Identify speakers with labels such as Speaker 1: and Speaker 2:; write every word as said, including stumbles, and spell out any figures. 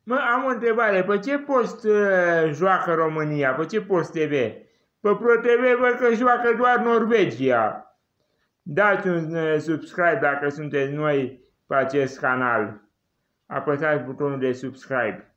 Speaker 1: Mă, am o întrebare. Pe ce post uh, joacă România? Pe ce post T V? Pe Pro T V văd că joacă doar Norvegia. Dați un uh, subscribe dacă sunteți noi pe acest canal. Apăsați butonul de subscribe.